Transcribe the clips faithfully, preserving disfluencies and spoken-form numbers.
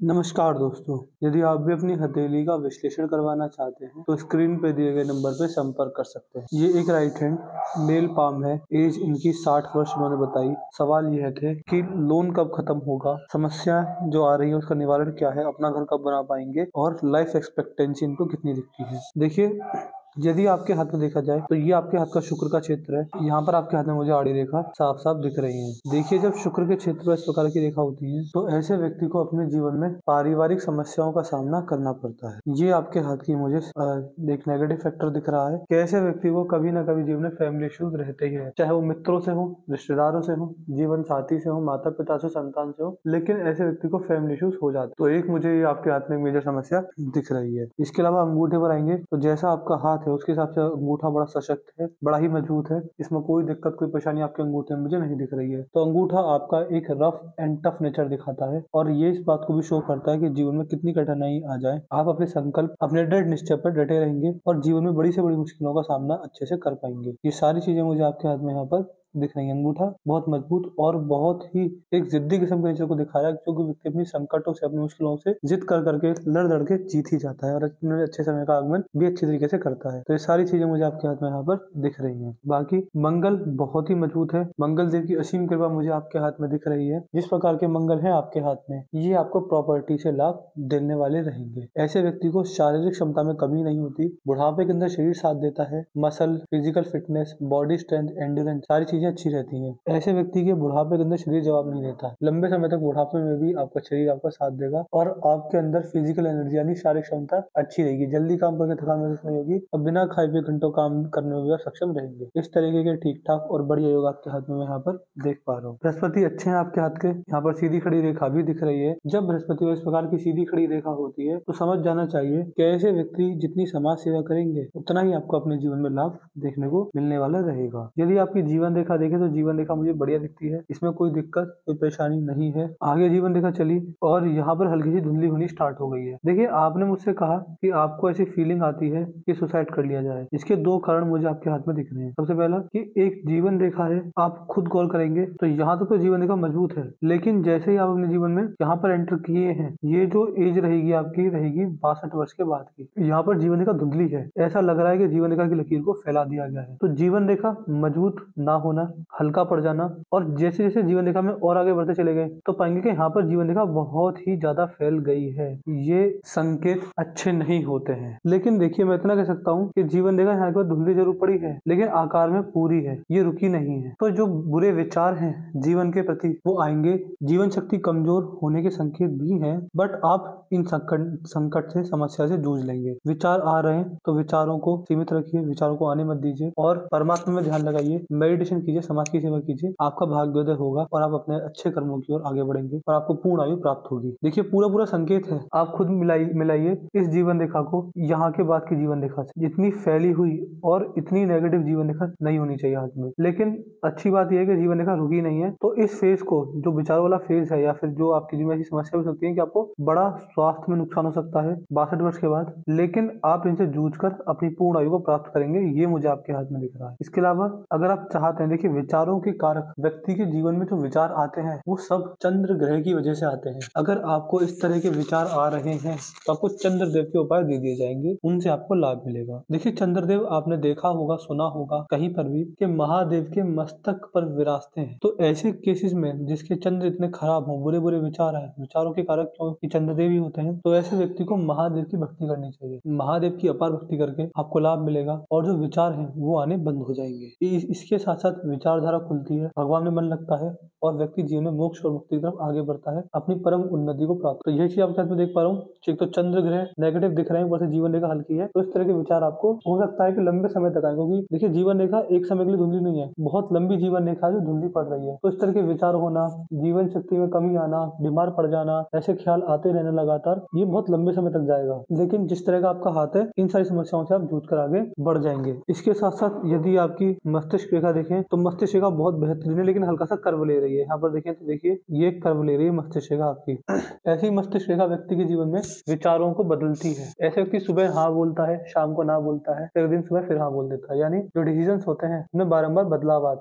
नमस्कार दोस्तों, यदि आप भी अपनी हथेली का विश्लेषण करवाना चाहते हैं तो स्क्रीन पे दिए गए नंबर पे संपर्क कर सकते हैं। ये एक राइट हैंड मेल पाम है। एज इनकी साठ वर्ष उन्होंने बताई। सवाल यह थे कि लोन कब खत्म होगा, समस्या जो आ रही है उसका निवारण क्या है, अपना घर कब बना पाएंगे और लाइफ एक्सपेक्टेंसी इनको कितनी दिखती है। देखिए, यदि आपके हाथ में देखा जाए तो ये आपके हाथ का शुक्र का क्षेत्र है। यहाँ पर आपके हाथ में मुझे आड़ी रेखा साफ साफ दिख रही है। देखिए, जब शुक्र के क्षेत्र पर इस प्रकार की रेखा होती है तो ऐसे व्यक्ति को अपने जीवन में पारिवारिक समस्याओं का सामना करना पड़ता है। ये आपके हाथ की मुझे एक नेगेटिव फैक्टर दिख रहा है कि ऐसे व्यक्ति को कभी ना कभी जीवन में फैमिली इश्यूज रहते ही है, चाहे वो मित्रों से हो, रिश्तेदारों से हो, जीवन साथी से हो, माता पिता से, संतान से हो, लेकिन ऐसे व्यक्ति को फैमिली इश्यूज हो जाते। तो एक मुझे ये आपके हाथ में मेजर समस्या दिख रही है। इसके अलावा अंगूठे पर आएंगे तो जैसा आपका हाथ है उसके हिसाब से अंगूठा बड़ा सशक्त है, बड़ा ही मजबूत है। इसमें कोई दिक्कत, कोई परेशानी आपके अंगूठे में मुझे नहीं दिख रही है। तो अंगूठा आपका एक रफ एंड टफ नेचर दिखाता है और ये इस बात को भी शो करता है कि जीवन में कितनी कठिनाई आ जाए, आप अपने संकल्प, अपने दृढ़ निश्चय पर डटे रहेंगे और जीवन में बड़ी से बड़ी मुश्किलों का सामना अच्छे से कर पाएंगे। ये सारी चीजें मुझे आपके हाथ में यहाँ पर दिख रही है। अंगूठा बहुत मजबूत और बहुत ही एक जिद्दी किस्म के नेचर को दिखा रहा है, क्योंकि व्यक्ति अपनी संकटों से, अपनी मुश्किलों से जिद कर करके, लड़ लड़ के जीत ही जाता है और अपने अच्छे समय का आगमन भी अच्छे तरीके से करता है। तो ये सारी चीजें मुझे आपके हाथ में यहाँ पर दिख रही है। बाकी मंगल बहुत ही मजबूत है। मंगल देव की असीम कृपा मुझे आपके हाथ में दिख रही है। जिस प्रकार के मंगल है आपके हाथ में, ये आपको प्रॉपर्टी से लाभ देने वाले रहेंगे। ऐसे व्यक्ति को शारीरिक क्षमता में कमी नहीं होती। बुढ़ापे के अंदर शरीर साथ देता है। Muscle, physical fitness, body strength, endurance, सारी चीजें अच्छी रहती हैं। ऐसे व्यक्ति के बुढ़ापे के अंदर शरीर जवाब नहीं देता। लंबे समय तक बुढ़ापे में भी आपका शरीर आपका साथ देगा और आपके अंदर फिजिकल एनर्जी यानी शारीरिक क्षमता अच्छी रहेगी। जल्दी काम करके थकान महसूस नहीं होगी और बिना खाए पिए घंटों काम करने में भी आप सक्षम रहेंगे। इस तरीके के ठीक ठाक और बढ़िया योग आपके हाथ में मैं यहाँ पर देख पा रहा हूँ। बृहस्पति अच्छे हैं आपके हाथ के। यहाँ पर सीधी खड़ी रेखा भी दिख रही है। जब बृहस्पति इस प्रकार की सीधी खड़ी रेखा होती है तो समझ जाना चाहिए कि ऐसे व्यक्ति जितनी समाज सेवा करेंगे उतना ही आपको अपने जीवन में लाभ देखने को मिलने वाला रहेगा। यदि आपकी जीवन रेखा देखे तो जीवन रेखा मुझे बढ़िया दिखती है। इसमें कोई दिक्कत, कोई परेशानी नहीं है। आगे जीवन रेखा चली और यहाँ पर हल्की सी धुंधली होनी स्टार्ट हो गई है। देखिए, आपने मुझसे कहा कि आपको ऐसी फीलिंग आती है कि सुसाइड कर लिया जाए। इसके दो कारण मुझे आपके हाथ में दिख रहे हैं। सबसे पहला कि एक जीवन रेखा है, आप खुद गौर करेंगे तो यहाँ तक तो जीवन रेखा मजबूत है, लेकिन जैसे ही आप अपने जीवन में यहाँ पर एंटर किए हैं, ये जो एज रहेगी आपकी रहेगी बासठ वर्ष के बाद की। यहाँ पर जीवन रेखा धुंधली है। ऐसा लग रहा है कि जीवन रेखा की लकीर को फैला दिया गया है। तो जीवन रेखा मजबूत ना होना, हल्का पड़ जाना और जैसे जैसे जीवन रेखा में और आगे बढ़ते चले गए तो पाएंगे कि यहाँ पर जीवन रेखा बहुत ही ज्यादा फैल गई है। ये संकेत अच्छे नहीं होते हैं। लेकिन देखिए, मैं इतना कह सकता हूँ कि जीवन रेखा यहाँ पर धुंधली जरूर पड़ी है लेकिन आकार में पूरी है, ये रुकी नहीं है। तो जो बुरे विचार हैं जीवन के प्रति वो आएंगे। जीवन शक्ति कमजोर होने के संकेत भी हैं, बट आप इन संकट संकट से, समस्या से जूझ लेंगे। विचार आ रहे हैं तो विचारों को सीमित रखिए, विचारों को आने मत दीजिए और परमात्मा में ध्यान लगाइए, मेडिटेशन कीजिए, समाज की सेवा कीजिए। आपका भाग्योदय होगा और आप अपने अच्छे कर्मों की ओर आगे बढ़ेंगे और आपको पूर्ण आयु प्राप्त होगी। देखिए, पूरा पूरा संकेत है। आप खुद मिलाइए मिलाइए इस जीवन रेखा को यहाँ के बाद की जीवन रेखा से। इतनी फैली हुई और इतनी नेगेटिव जीवन रेखा नहीं होनी चाहिए हाथ में। लेकिन अच्छी बात यह है कि जीवन रेखा रुकी नहीं है। तो इस फेज को, जो विचारों वाला फेज है या फिर जो आपकी जीवन में ऐसी समस्या हो सकती है कि आपको बड़ा स्वास्थ्य में नुकसान हो सकता है बासठ वर्ष के बाद, लेकिन आप इनसे जूझकर अपनी पूर्ण आयु को प्राप्त करेंगे। ये मुझे आपके हाथ में दिख रहा है। इसके अलावा अगर आप चाहते हैं, देखिए, विचारों के कारक व्यक्ति के जीवन में जो विचार आते हैं वो सब चंद्र ग्रह की वजह से आते हैं। अगर आपको इस तरह के विचार आ रहे हैं तो आपको चंद्रदेव के उपाय दे दिए जाएंगे, उनसे आपको लाभ मिलेगा। देखिए, चंद्रदेव आपने देखा होगा, सुना होगा कहीं पर भी कि महादेव के मस्तक पर विराजते हैं। तो ऐसे केसेस में जिसके चंद्र इतने खराब हो, बुरे बुरे विचार आए, विचारों के कारक क्योंकि चंद्रदेव ही होते हैं, तो ऐसे व्यक्ति को महादेव की भक्ति करनी चाहिए। महादेव की अपार भक्ति करके आपको लाभ मिलेगा और जो विचार हैं वो आने बंद हो जाएंगे। इसके साथ साथ विचारधारा खुलती है, भगवान में मन लगता है और व्यक्ति जीवन में मोक्ष और मुक्ति की तरफ आगे बढ़ता है, अपनी परम उन्नति को प्राप्त। तो यही चीज आपके साथ में देख पा रहा हूँ। एक तो चंद्र ग्रह नेगेटिव दिख रहे हैं, ऊपर से जीवन रेखा हल्की है, तो इस तरह के विचार आपको हो सकता है कि लंबे समय तक आए, क्योंकि देखिए, जीवन रेखा एक समय के लिए धुंधली नहीं है, बहुत लंबी जीवन रेखा जो धुंधली पड़ रही है। तो इस तरह के विचार होना, जीवन शक्ति में कमी आना, बीमार पड़ जाना, ऐसे ख्याल आते रहने लगातार, ये बहुत लंबे समय तक जाएगा। लेकिन जिस तरह का आपका हाथ है, इन सारी समस्याओं से आप जूझ कर आगे बढ़ जाएंगे। इसके साथ साथ यदि आपकी मस्तिष्क रेखा देखें तो मस्तिष्क रेखा बहुत बेहतरीन है, लेकिन हल्का सा कर्व ले रही है। यहाँ पर देखें तो देखिए, ये कर्व ले रही है मस्तिष्क रेखा आपकी। ऐसी मस्तिष्क रेखा व्यक्ति के जीवन में विचारों को बदलती है। ऐसे व्यक्ति सुबह हाँ बोलता है, शाम को ना बोलता है, एक दिन सुबह फिर हाँ बोल देता है, यानी जो डिसीजंस होते हैं उनमें बारंबार बदलाव आते हैं।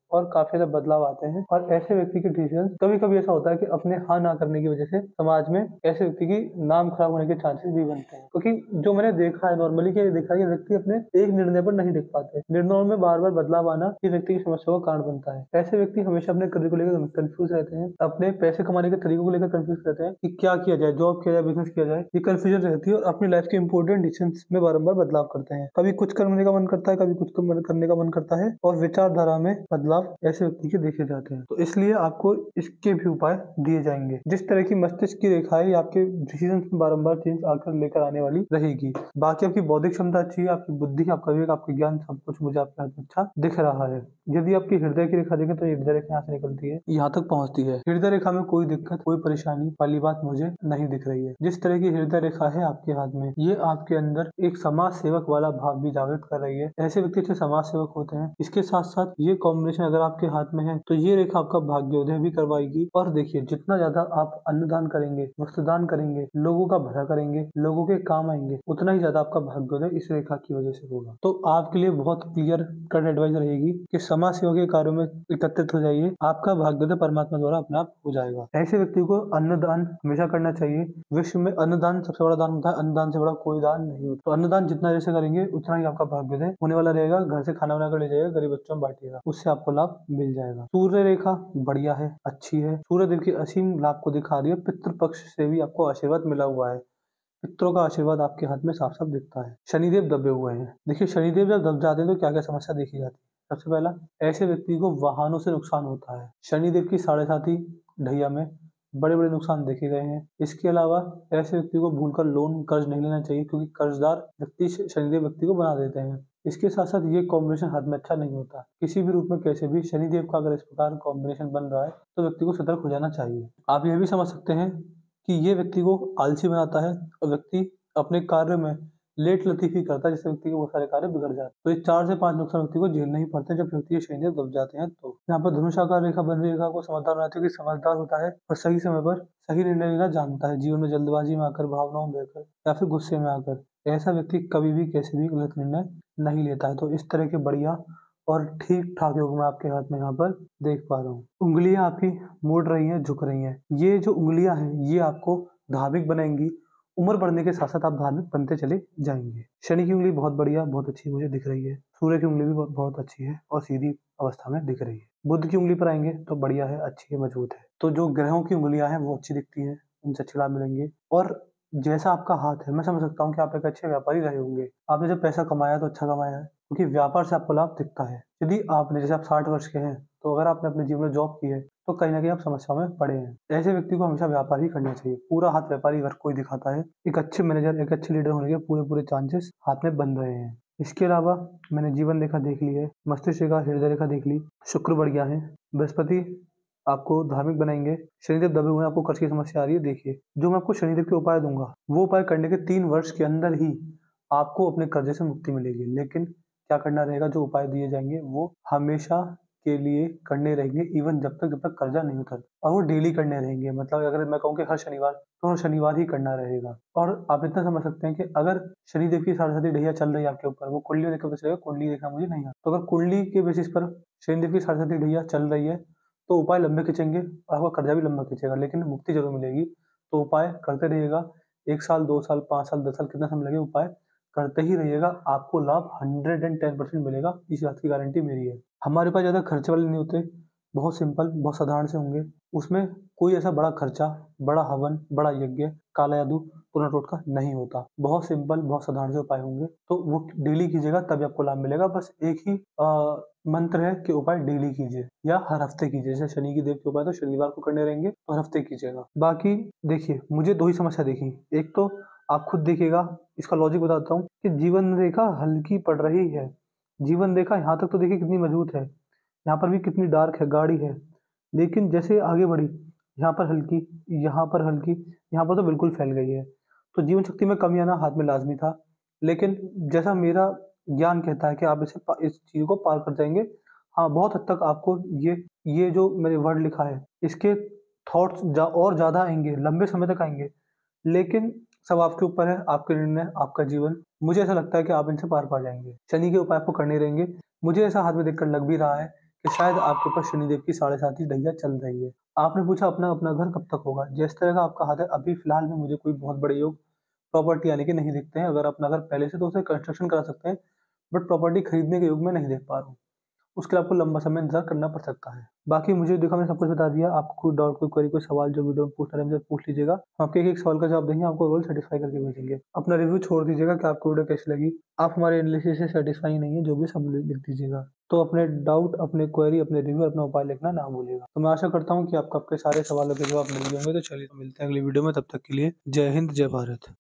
और काफी ज्यादा बदलाव आते हैं। और ऐसे व्यक्ति के डिसीजन, कभी कभी ऐसा होता है कि अपने हाँ ना करने की वजह से समाज में ऐसे व्यक्ति की नाम खराब होने के चांसेस भी बनते हैं। क्योंकि जो मैंने देखा है नॉर्मली, कि देखा है कि व्यक्ति अपने एक निर्णय पर नहीं टिक पाते, निर्णयों में बार बार बदलाव आना इस व्यक्ति की समस्या का कारण बनता है। ऐसे व्यक्ति हमेशा अपने करियर को लेकर कंफ्यूज रहते हैं, अपने पैसे कमाने के तरीकों को लेकर कंफ्यूज रहते हैं कि क्या किया जाए, जॉब किया जाए, बिजनेस किया जाए, ये कंफ्यूजन रहती है। और अपनी लाइफ के इंपॉर्टेंट डिसीजंस में बारंबार बदलाव करते हैं। कभी कुछ करने का मन करता है, कभी कुछ करने का मन करता है, और विचारधारा में बदलाव ऐसे व्यक्ति के देखे जाते हैं। तो इसलिए आपको इसके भी उपाय दिए जाएंगे। जिस तरह की मस्तिष्क की रेखा है, आपके डिसीजन में बारंबार चेंज आकर लेकर आने वाली रहेगी। बाकी आपकी बौद्धिक क्षमता अच्छी है, आपकी बुद्धि, आपका विवेक, आपका ज्ञान, सब कुछ मुझे आपके हाथ में अच्छा दिख रहा है। यदि आपकी हृदय की रेखा देखें तो हृदय रेखा यहाँ से निकलती है, यहाँ तक पहुंचती है। हृदय रेखा में कोई दिक्कत, कोई परेशानी वाली बात मुझे नहीं दिख रही है। जिस तरह की हृदय रेखा है आपके हाथ में, ये आपके अंदर एक समाज सेवक वाला भाव भी जागृत कर रही है। ऐसे व्यक्ति अच्छे समाज सेवक होते हैं। इसके साथ साथ ये कॉम्बिनेशन अगर आपके हाथ में है तो ये रेखा आपका भाग्योदय भी करवाएगी। और देखिए, जितना ज्यादा आप अन्नदान करेंगे, वस्त्रदान करेंगे, लोगों का भला करेंगे, लोगों के काम आएंगे, उतना ही ज्यादा आपका भाग्योदय इस रेखा की वजह से होगा। तो आपके लिए बहुत क्लियर कट एडवाइस रहेगी कि समाज सेवा के कार्यों में एकत्रित हो जाइए, आपका भाग्योदय परमात्मा द्वारा अपने आप हो जाएगा। ऐसे व्यक्ति को अन्नदान हमेशा करना चाहिए। विश्व में अन्नदान सबसे बड़ा दान होता है, अन्नदान से बड़ा कोई दान नहीं होता। तो अन्नदान जितना जैसे करेंगे उतना ही आपका भाग्योदय होने वाला रहेगा। घर से खाना बनाकर ले जाइएगा, गरीब बच्चों में बांटिएगा, उससे आपको लाभ मिल जाएगा। सूर्य रेखा बढ़िया है, अच्छी है। सूर्य देव की असीम लाभ को दिखा रही है। पितृ पक्ष से भी आपको आशीर्वाद मिला हुआ है। पितरों का आशीर्वाद आपके हाथ में साफ साफ दिखता है। शनिदेव दबे हुए हैं। देखिए, शनिदेव जब दब जाते हैं तो क्या क्या समस्या देखी जाती है। सबसे पहला, ऐसे व्यक्ति को वाहनों से नुकसान होता है। शनिदेव की साढ़े साथी ढैया में बड़े बड़े नुकसान देखे गए हैं। इसके अलावा ऐसे व्यक्ति को भूलकर लोन कर्ज नहीं लेना चाहिए, क्योंकि कर्जदार व्यक्ति शनिदेव व्यक्ति को बना देते हैं। इसके साथ साथ ये कॉम्बिनेशन हाथ में अच्छा नहीं होता। किसी भी रूप में कैसे भी शनिदेव का अगर इस प्रकार कॉम्बिनेशन बन रहा है तो व्यक्ति को सतर्क हो जाना चाहिए। आप यह भी समझ सकते हैं कि ये व्यक्ति को आलसी बनाता है और व्यक्ति अपने कार्य में लेट लतीफी करता है, जिससे व्यक्ति के बहुत सारे कार्य बिगड़ जाते हैं। तो ये चार से पांच नुकसान व्यक्ति को झेलने ही पड़ते हैं जब व्यक्ति के शनिदेव दब जाते हैं। तो यहाँ पर धनुषाकार रेखा बन रही रेखा को समझदार बनाती है कि समझदार होता है और सही समय पर सही निर्णय लेना जानता है। जीवन में जल्दबाजी में आकर, भावनाओं में बहकर या फिर गुस्से में आकर ऐसा व्यक्ति कभी भी कैसे भी गलत निर्णय नहीं लेता है। तो इस तरह के बढ़िया और ठीक ठाक योग मैं आपके हाथ में यहाँ पर देख पा रहा हूँ। उंगलियां आपकी मुड़ रही हैं, झुक रही हैं। ये जो उंगलियां हैं ये आपको धार्मिक बनाएंगी। उम्र बढ़ने के साथ साथ आप धार्मिक बनते चले जाएंगे। शनि की उंगली बहुत बढ़िया, बहुत अच्छी मुझे दिख रही है। सूर्य की उंगली भी बहुत अच्छी है और सीधी अवस्था में दिख रही है। बुध की उंगली पर आएंगे तो बढ़िया है, अच्छी है, मजबूत है। तो जो ग्रहों की उंगलियां हैं वो अच्छी दिखती हैं, उनसे अच्छे लाभ मिलेंगे। और जैसा आपका हाथ है, मैं समझ सकता हूँ कि आप एक अच्छे व्यापारी रहे होंगे। आपने जब पैसा कमाया तो अच्छा कमाया है, क्योंकि व्यापार से आपको लाभ दिखता है। यदि आपने, जैसे आप साठ वर्ष के हैं, तो अगर आपने अपने जीवन में जॉब की है तो कहीं ना कहीं आप समस्याओं में पड़े हैं। ऐसे व्यक्ति को हमेशा व्यापार ही करना चाहिए। पूरा हाथ व्यापारी वर्ग को ही दिखाता है। एक अच्छे मैनेजर, एक अच्छे लीडर होने के पूरे पूरे चांसेस हाथ में बन रहे हैं। इसके अलावा मैंने जीवन रेखा देख ली है, मस्तिष्क रेखा, हृदय रेखा देख ली। शुक्र बढ़िया है। बृहस्पति आपको धार्मिक बनाएंगे। शनिदेव दबे हुए हैं, आपको कर्ज की समस्या आ रही है। देखिए, जो मैं आपको शनिदेव के उपाय दूंगा वो उपाय करने के तीन वर्ष के अंदर ही आपको अपने कर्जे से मुक्ति मिलेगी। लेकिन क्या करना रहेगा, जो उपाय दिए जाएंगे वो हमेशा के लिए करने रहेंगे, इवन जब तक जब तक कर्जा नहीं उतरता। और वो डेली करने रहेंगे। मतलब अगर मैं कहूँ कि हर शनिवार, तो हर शनिवार ही करना रहेगा। और आप इतना समझ सकते हैं कि अगर शनिदेव की साढ़े साथी ढैया चल रही है आपके ऊपर, वो कुंडली देखकर बस रहेगा, कुंडली देखना मुझे नहीं आता। तो अगर कुंडली के बेसिस पर शनिदेव की साढ़े साथी ढैया चल रही है तो उपाय लंबे खींचेंगे और आपका कर्जा भी लंबा खींचेगा, लेकिन मुक्ति जरूर मिलेगी। तो उपाय करते रहिएगा। एक साल, दो साल, पाँच साल, दस साल, कितना समय लगे, उपाय करते ही रहिएगा। आपको लाभ हंड्रेड एंड टेन परसेंट मिलेगा, इस बात की गारंटी मेरी है। हमारे पास ज़्यादा खर्चे वाले नहीं होते, बहुत सिंपल, बहुत साधारण से होंगे। उसमें कोई ऐसा बड़ा खर्चा, बड़ा हवन, बड़ा यज्ञ, काला जादू, टोना टोटका नहीं होता। बहुत सिंपल, बहुत साधारण से उपाय होंगे। तो वो डेली कीजिएगा, तभी आपको लाभ मिलेगा। बस एक ही आ, मंत्र है कि उपाय डेली कीजिए या हर हफ्ते कीजिए। जैसे शनि की देव के उपाय तो शनिवार को करने रहेंगे, तो हर हफ्ते कीजिएगा। बाकी देखिए, मुझे दो ही समस्या देखी। एक तो आप खुद देखिएगा, इसका लॉजिक बताता हूँ कि जीवन रेखा हल्की पड़ रही है। जीवन रेखा यहाँ तक तो देखिए कितनी मजबूत है, यहाँ पर भी कितनी डार्क है, गाढ़ी है। लेकिन जैसे आगे बढ़ी, यहाँ पर हल्की, यहाँ पर हल्की, यहाँ पर तो बिल्कुल फैल गई है। तो जीवन शक्ति में कमी आना हाथ में लाजमी था। लेकिन जैसा मेरा ज्ञान कहता है कि आप इसे इस चीज को पार कर जाएंगे। हाँ, बहुत हद तक आपको ये ये जो मैंने वर्ड लिखा है, इसके थॉट्स जा, और ज्यादा आएंगे, लंबे समय तक आएंगे। लेकिन सब आपके ऊपर है, आपके निर्णय, आपका जीवन। मुझे ऐसा लगता है कि आप इनसे पार पा जाएंगे। शनि के उपाय आपको करने रहेंगे। मुझे ऐसा हाथ में देखकर लग भी रहा है कि शायद आपके ऊपर शनिदेव की साढ़े सात ही ढैया चल रही है। आपने पूछा अपना अपना घर कब तक होगा। जिस तरह का आपका हाल है अभी फिलहाल में मुझे कोई बहुत बड़े योग प्रॉपर्टी आने के नहीं दिखते हैं। अगर अपना घर पहले से तो उसे कंस्ट्रक्शन करा सकते हैं, बट प्रॉपर्टी खरीदने के योग में नहीं देख पा रहा हूँ। उसके लिए आपको लंबा समय इंतजार करना पड़ सकता है। बाकी मुझे देखा मैंने सब कुछ बता दिया। आपको कोई डाउट, कोई क्वेरी, कोई सवाल जो वीडियो में पूछना है मुझे पूछ लीजिएगा। हम आपके एक एक सवाल का जवाब देंगे, आपको रोल सेटिस्फाई करके भेजेंगे। अपना रिव्यू छोड़ दीजिएगा कि आपको वीडियो कैसी लगी। आप हमारे एनालिसिस से सेटिस्फाई नहीं है जो भी सब लिख दीजिएगा। तो अपने डाउट, अपने क्वेरी, अपने रिव्यू, अपना उपाय लिखना ना भूलिएगा। तो मैं आशा करता हूँ कि आपको आपके सारे सवालों के जवाब मिल गए होंगे। तो चलिए मिलते हैं अगली वीडियो में, तब तक के लिए जय हिंद, जय भारत।